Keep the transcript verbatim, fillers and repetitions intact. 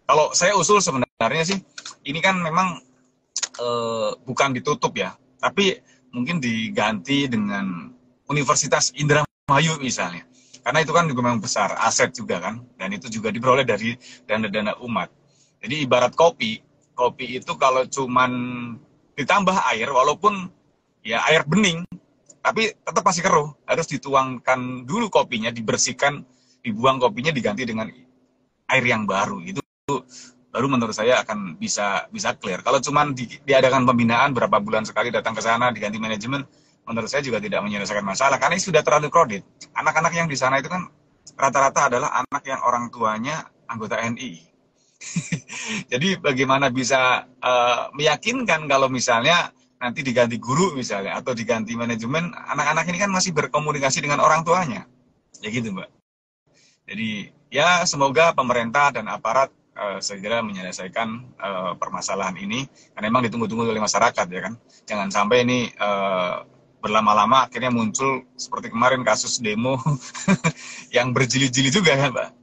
Kalau saya usul sebenarnya sih, ini kan memang eh, bukan ditutup ya, tapi mungkin diganti dengan Universitas Indramayu misalnya. Karena itu kan juga memang besar, aset juga kan, dan itu juga diperoleh dari dana-dana umat. Jadi ibarat kopi, kopi itu kalau cuman ditambah air, walaupun ya air bening, tapi tetap masih keruh. Harus dituangkan dulu kopinya, dibersihkan, dibuang kopinya, diganti dengan air yang baru. Itu baru menurut saya akan bisa bisa clear. Kalau cuma di, diadakan pembinaan berapa bulan sekali datang ke sana diganti manajemen, menurut saya juga tidak menyelesaikan masalah karena ini sudah terlalu crowded. Anak-anak yang di sana itu kan rata-rata adalah anak yang orang tuanya anggota N I. Jadi bagaimana bisa uh, meyakinkan kalau misalnya nanti diganti guru misalnya atau diganti manajemen, anak-anak ini kan masih berkomunikasi dengan orang tuanya. Ya gitu, Mbak. Jadi ya semoga pemerintah dan aparat uh, segera menyelesaikan uh, permasalahan ini karena memang ditunggu-tunggu oleh masyarakat ya kan. Jangan sampai ini uh, berlama-lama akhirnya muncul seperti kemarin kasus demo yang berjili-jili juga kan, Pak.